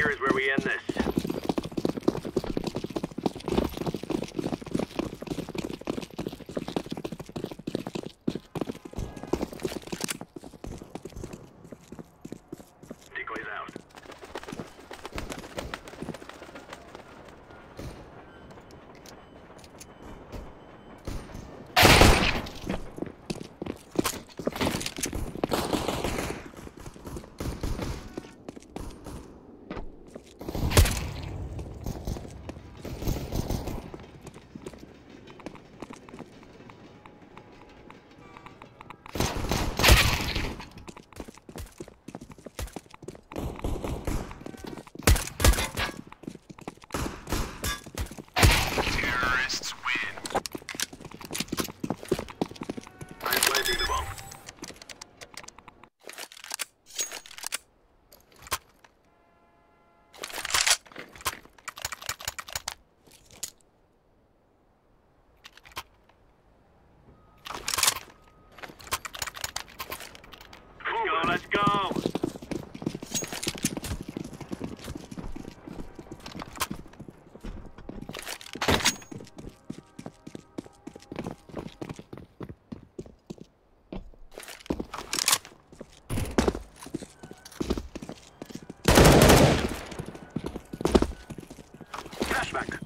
here is where we end this. Decoys out. Let's go! Flashback!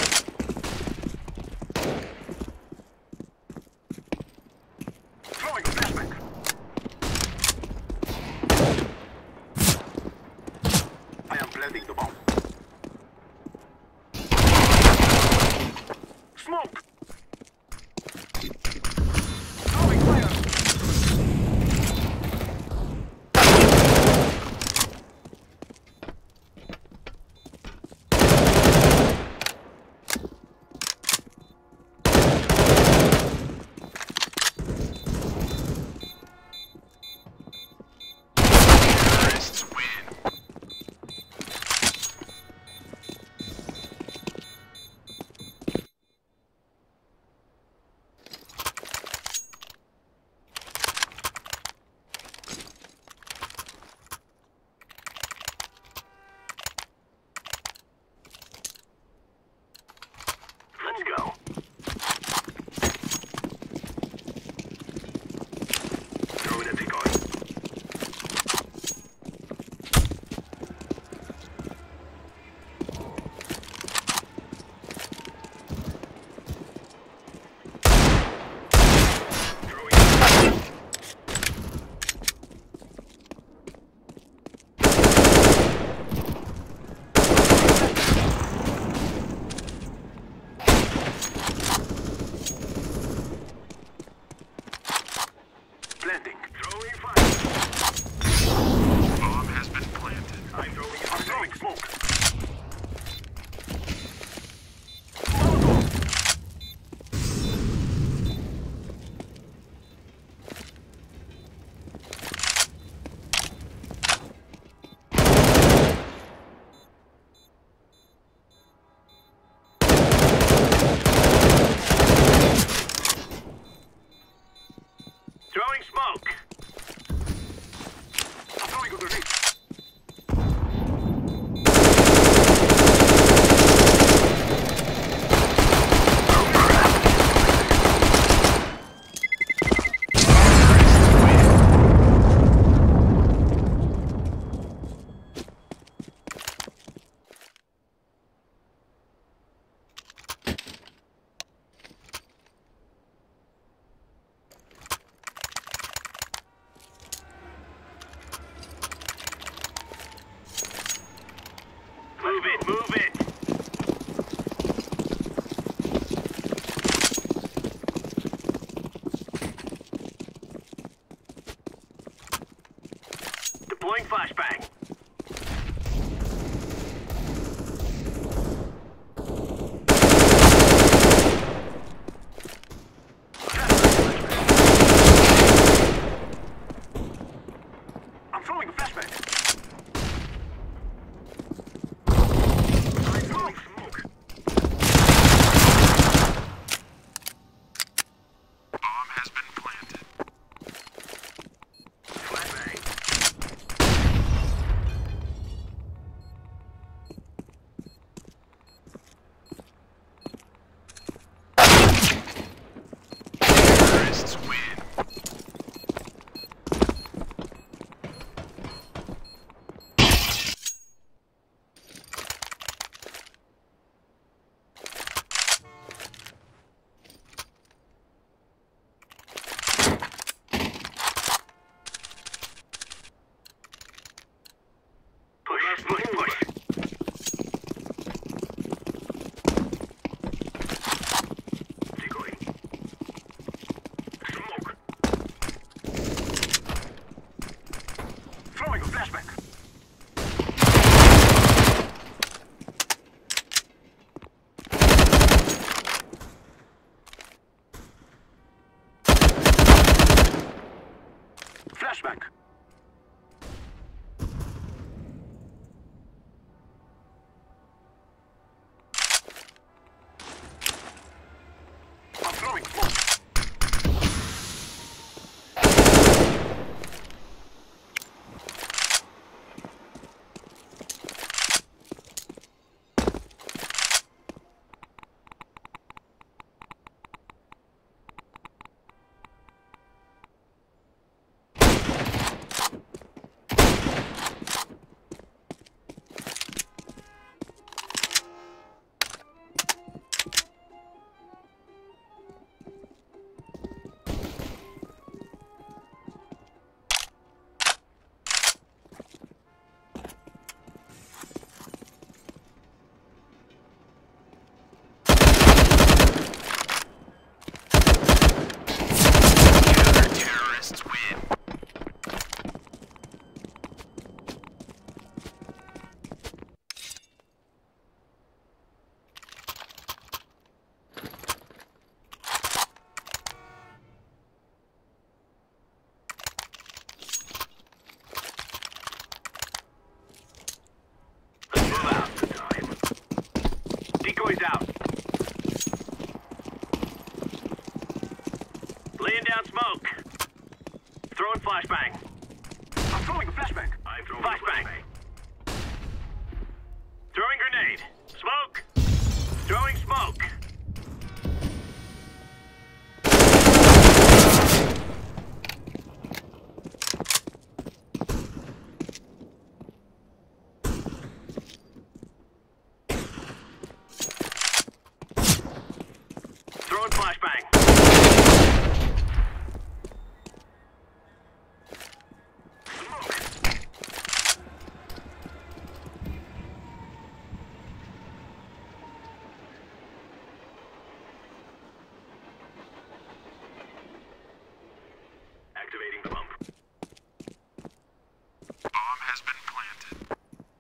Throwing flashback! Planting the bomb. Smoke! Throwing fire! Let's go. Throwing a decoy. Planting. Throwing fire. Bomb has been planted. I'm throwing smoke. Throwing smoke. I'm throwing a grenade. Move it! Deploying flashbang. I'm throwing a flashbang. flashbang. I'm throwing smoke. Decoys out. Laying down smoke. Throwing flashbang. I'm throwing a flashbang. I'm throwing flashbang. Throwing grenade. Smoke. Throwing smoke. Throwing flashbang. Activating the bump. Bomb has been planted.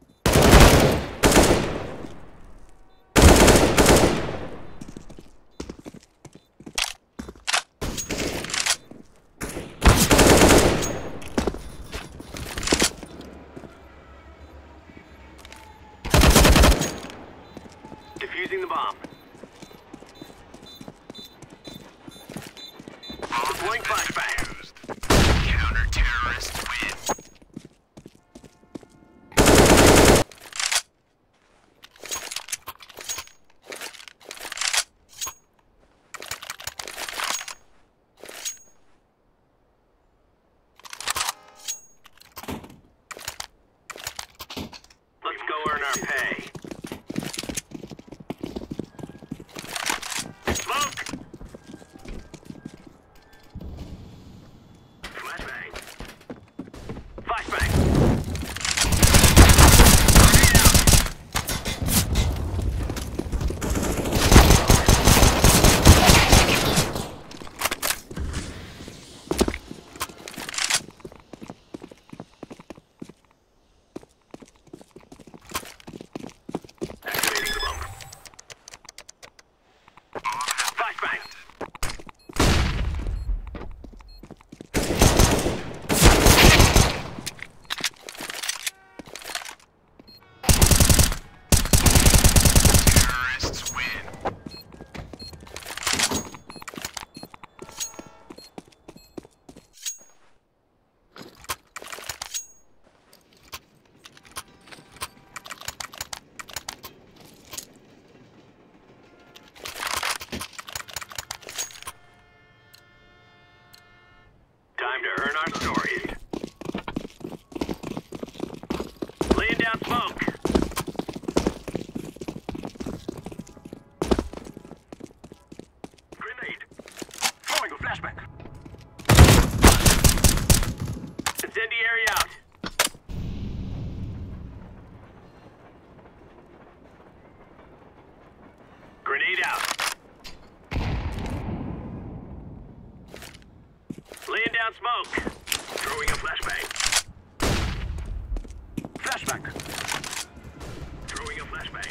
Defusing the bomb. Deploying flashbang. Counter-terrorists win. Let's go earn our pay. Smoke! Flashbang. Flashbang. Activating the bump. Flashbang. Terrorists win. Time to earn our stories. Laying down smoke. Grenade. Throwing a flashbang. Incendiary out. Grenade out. Laying down smoke. Throwing a flashbang. Flashbang. Throwing a flashbang.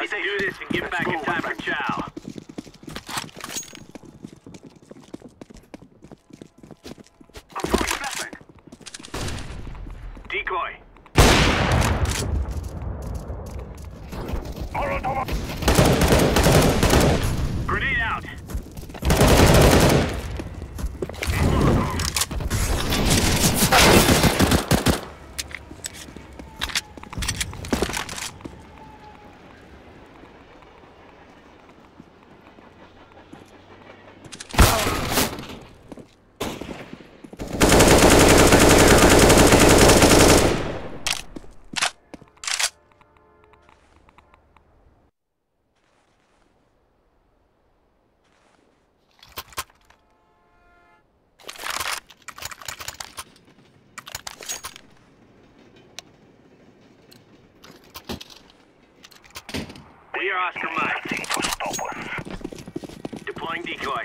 Let's do this and get back in time for chow. I'm throwing a flashbang. Decoy. Grenade out. Clear Oscar Mike. Deploying decoy.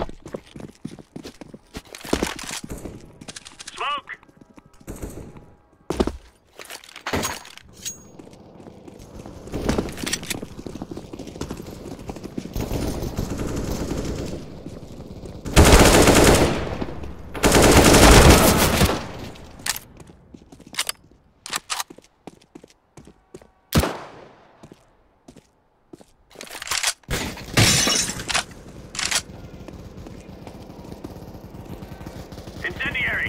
Smoke! Incendiary!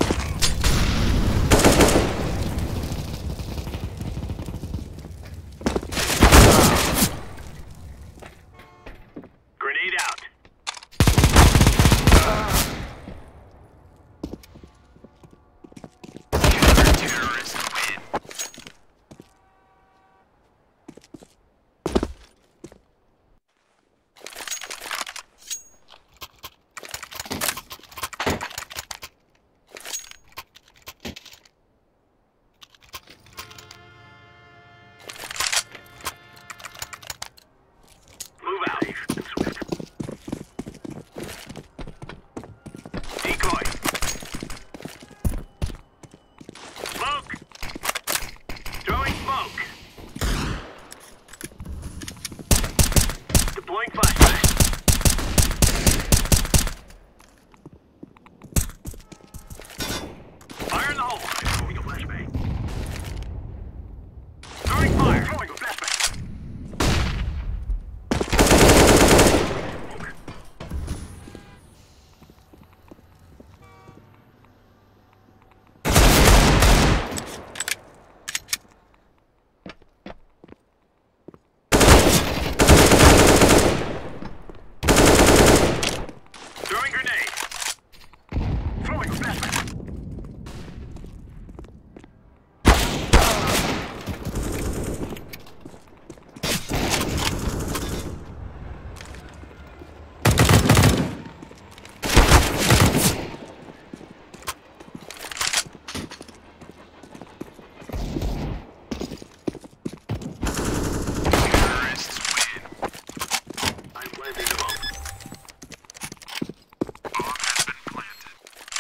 Grenade out. Terrorists win. Move out. Decoy. Smoke. Throwing smoke. Deploying flashbang. Fire in the hole. Throwing a flashbang. Throwing fire. Throwing a flashbang. Throwing grenade. Throwing flashbang. Terrorists win. I'm planting the bomb. Bomb has been planted.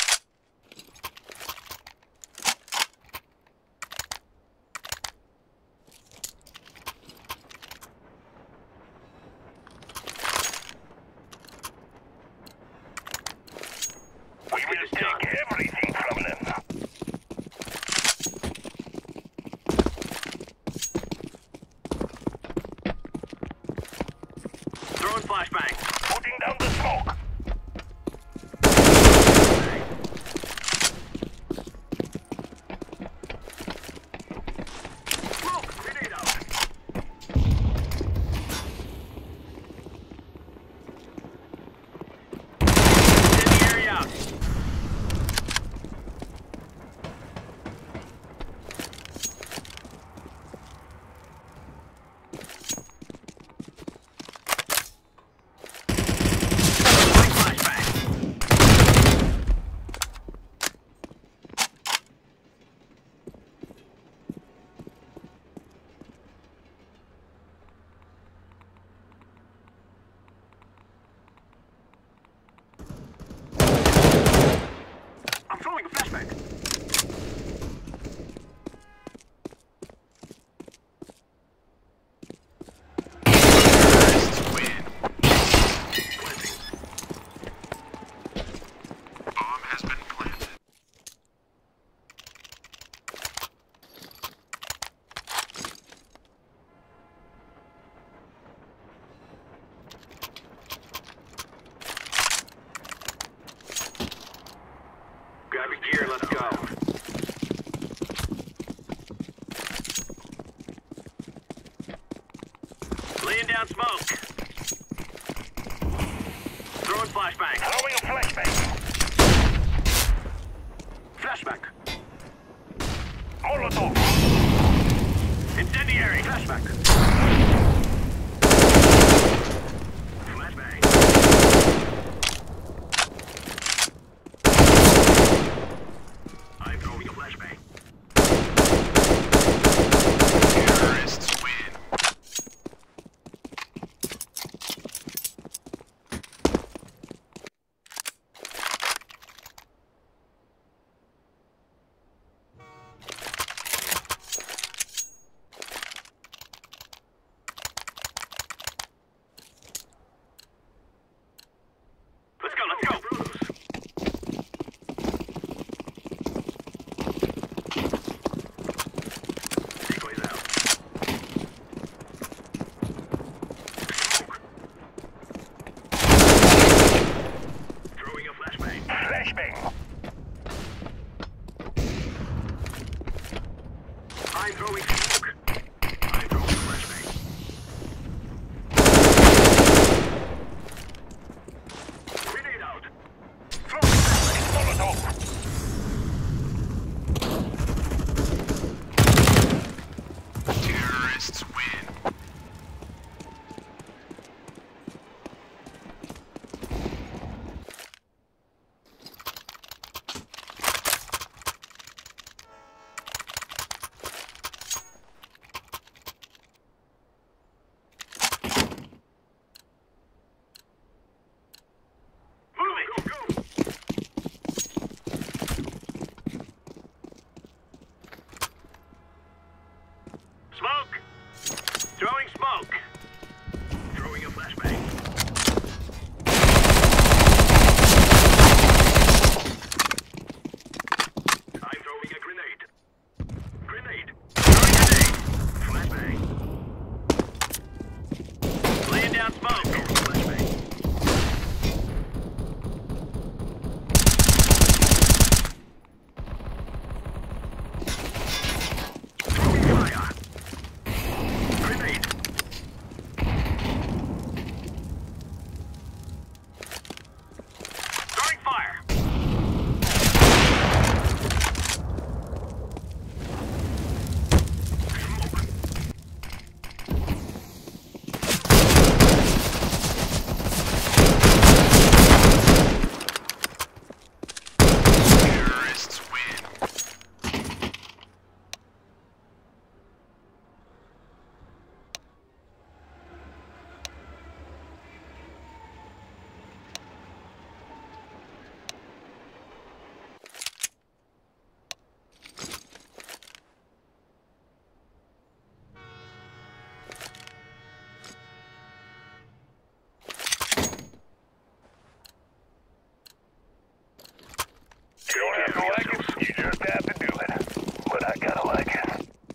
We will take everything from them. Throwing flashbang. Putting down the smoke. Smoke! Grenade out. Incendiary out. down smoke. Throwing flashbang. Throwing a flashbang. Flashback. Molotov. Incendiary. Flashback. Flashbang. I'm throwing a flashbang. Terrorists win. Let's go, let's go. Decoys out. Smoke. Throwing a flashbang. Flashbang. I'm throwing smoke. I'm throwing a flashbang. Grenade out. Throwing flashbang. Molotov. Terrorists win. Move it. Go, go. Smoke. Throwing smoke. Throwing a flashbang. I'm throwing a grenade. Grenade. Throwing grenade. Flashbang. Laying down smoke. Flashbang. Throwing fire. Grenade. Throwing fire. Smoke. Terrorists win. You don't have to like it, you just have to do it. But I gotta like it.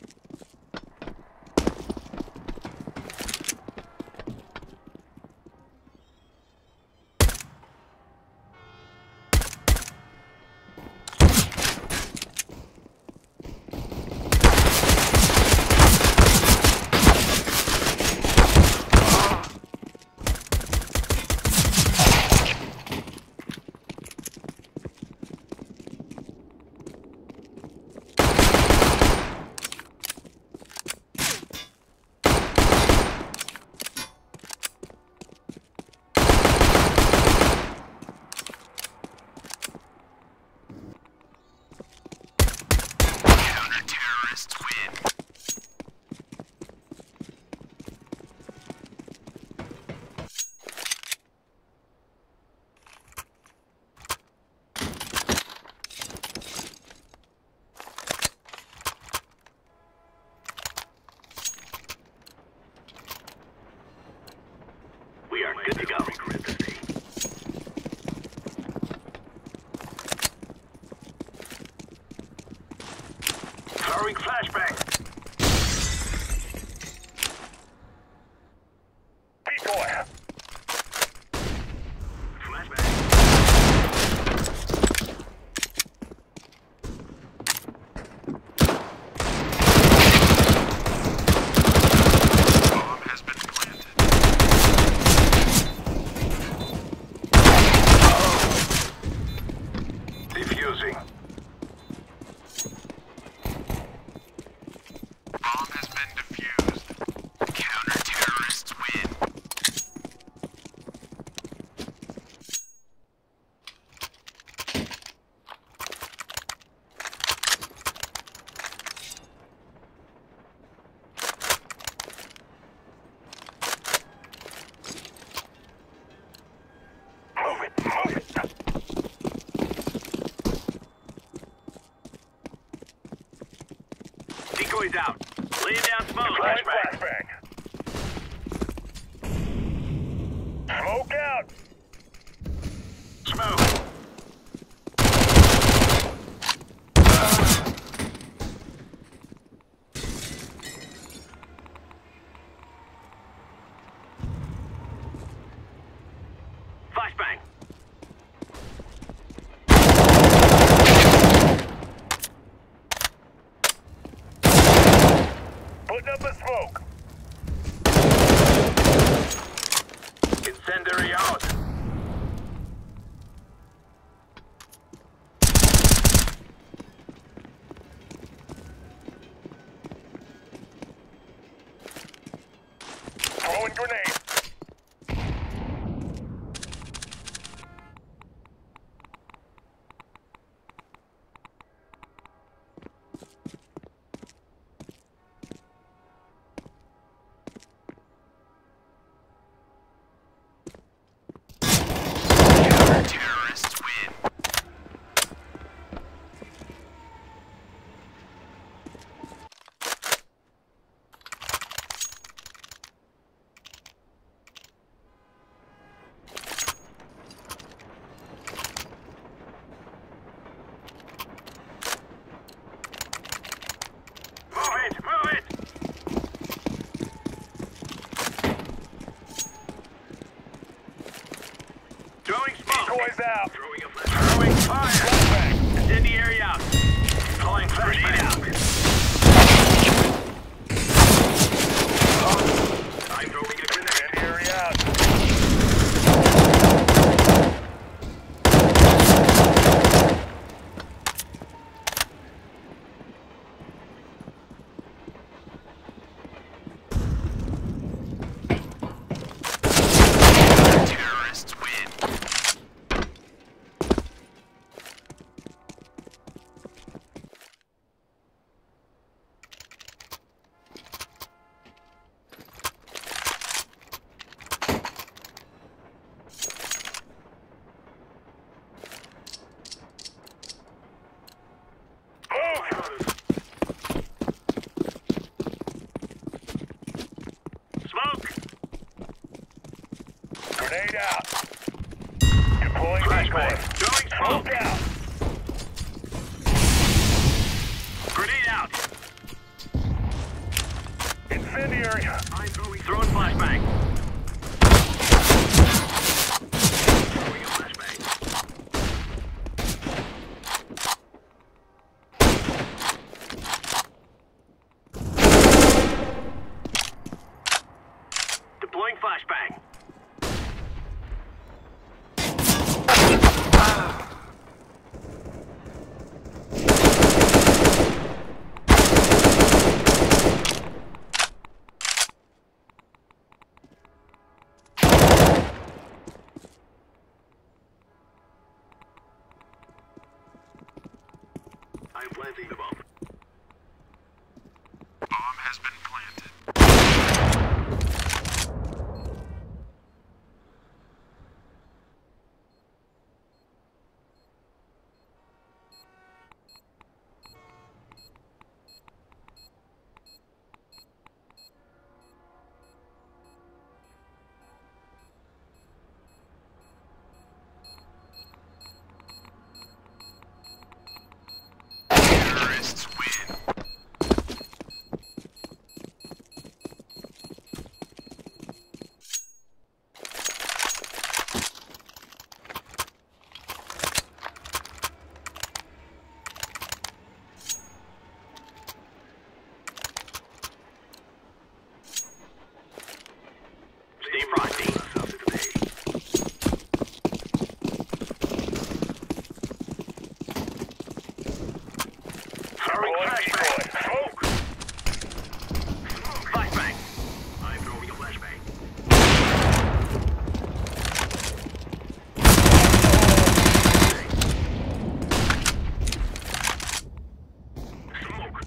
Counter-terrorists win. We are good to go. Throwing flashbang. Decoy. Flashbang. Bomb has been planted. Decoys out. Laying down smoke. Deploying Flashbang. flashbang. Smoke out. Smoke. Flashbang. Putting up a smoke. Incendiary out. Throwing grenade. Terrorists win. Move it. Move it. Throwing smoke. Decoys out. Throwing a flash. Throwing fire. Flashbang. Incendiary out. Deploying flashbang. Out. I'm throwing a grenade. Incendiary out. Terrorists win. Smoke. Grenade out. Deploying Flashbang. decoy. Throwing Smoke smoke. out. Grenade out. Incendiary. I'm throwing flashbang. Throwing a flashbang. Deploying flashbang. I'm planting the bomb. Bomb has been planted. Terrorists win. Stay frosty. Throwing Deploying flashbang. decoy. Smoke. Flashbang. I'm throwing a flashbang. Smoke.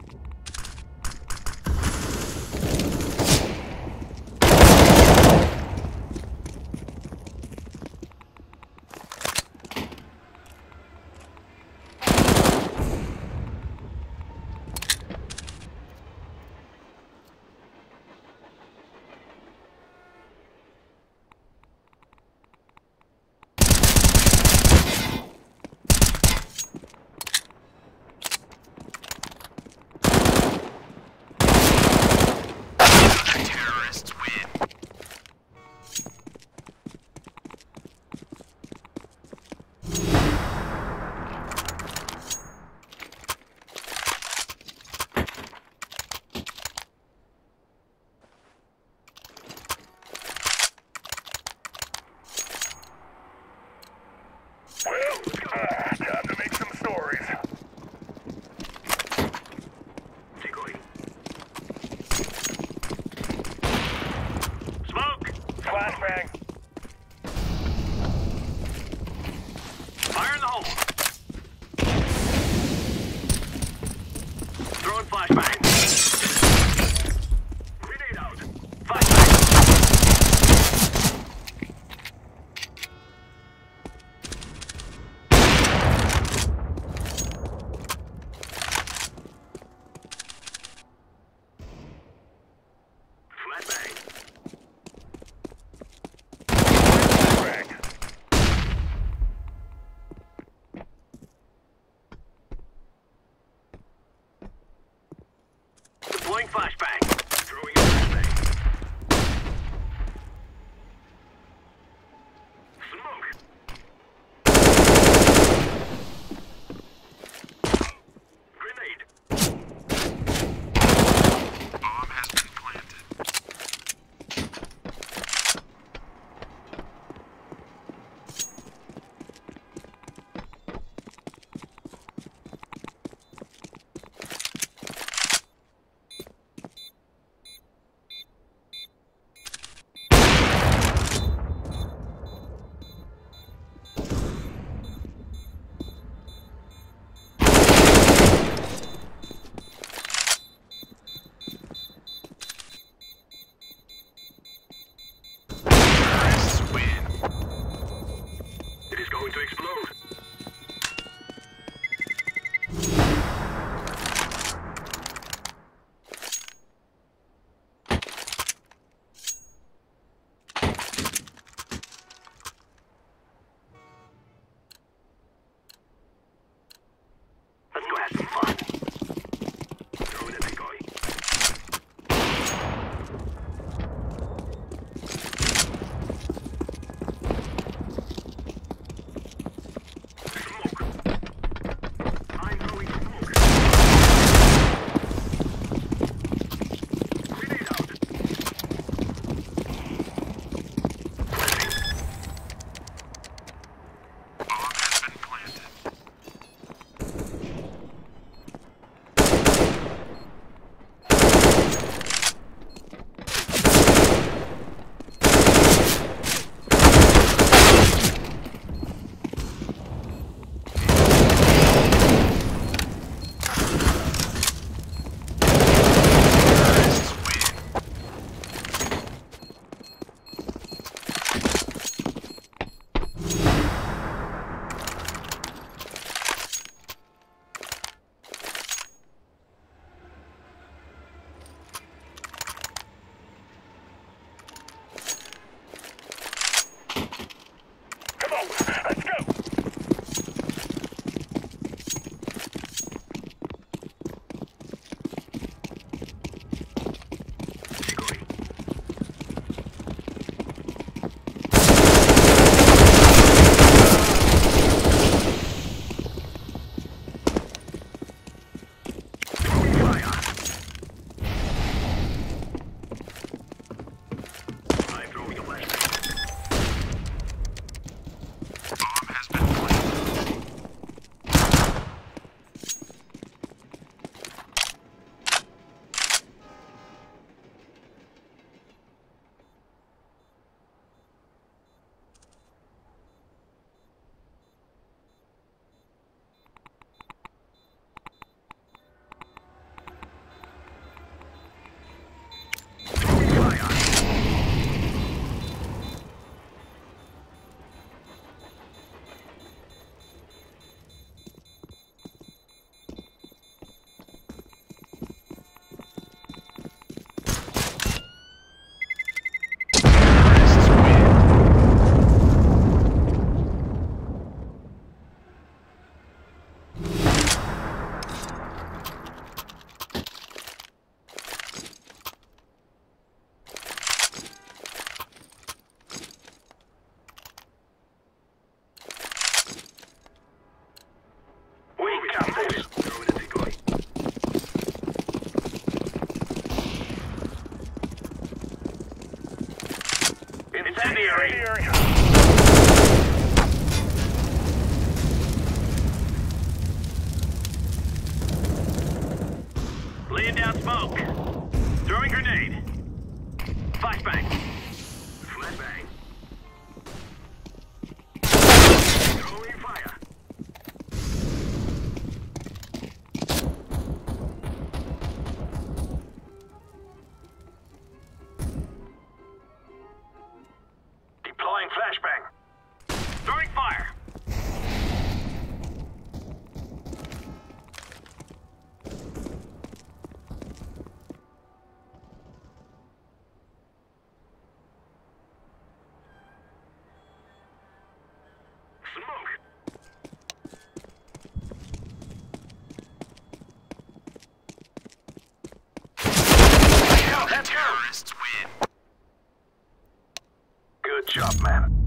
Incendiary. Laying down smoke. Throwing grenade. Flashbang. Flashbang. Throwing fire. Deploying flashbang. Throwing fire. Terrorists win. Good job, man.